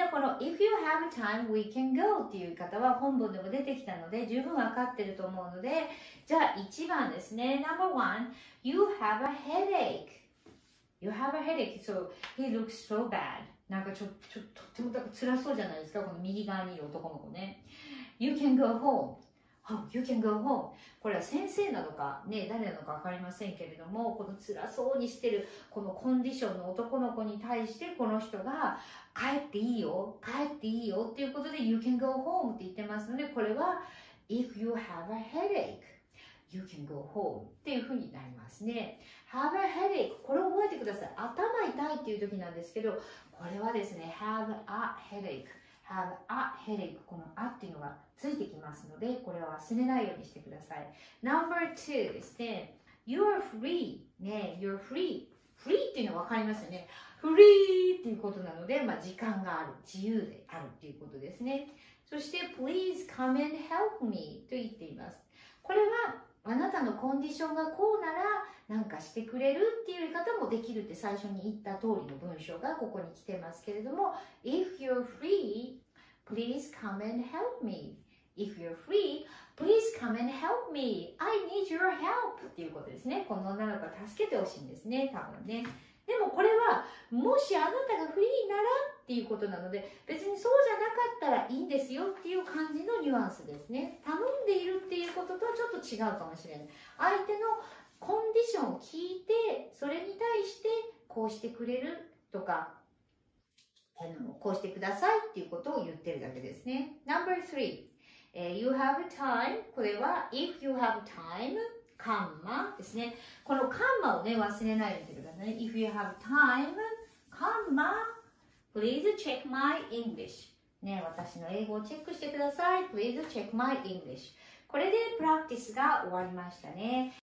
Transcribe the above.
ね、この If you have time, we can go っていう方は本文でも出てきたので十分わかってると思うので、じゃあ1番ですね。No.1 You have a headache. You have a headache. So, he looks so bad. なんかとっても辛そうじゃないですか、この右側にいる男の子ね。You can go home.Oh, you can go home. これは先生なのか、ね、誰なのか分かりませんけれども、この辛そうにしてるこのコンディションの男の子に対してこの人が帰っていいよ、帰っていいよっていうことで You can go home って言ってますので、これは If you have a headache, you can go home っていうふうになりますね。have a headache これを覚えてください。頭痛いっていう時なんですけど、これはですね have a headache。have a headache このあっていうのがついてきますので、これは忘れないようにしてください。No.2 ですね。You're free ね、You're free っていうのは分かりますよね。free っていうことなので、時間がある、自由であるっていうことですね。そして Please come and help me と言っています。これはあなたのコンディションがこうならなんかしてくれるっていう言い方もできるって最初に言った通りの文章がここに来てますけれども、If you're free, please come and help me. If you're free, please come and help me. I need your help. っていうことですね。この女の子は助けてほしいんですね、多分ね。でもこれは、もしあなたがフリーならっていうことなので、別にそうじゃなかったらいいんですよっていう感じのニュアンスですね。頼んでいるっていうこととはちょっと違うかもしれない。相手のコンディションを聞いて、それに対してこうしてくれるとか、こうしてくださいっていうことを言ってるだけですね。No.3、You have time これは If you have timeカンマですね。このカンマをね、忘れないでくださいね。If you have time カンマ Please check my English ね、私の英語をチェックしてください。Please check my English これでプラクティスが終わりましたね。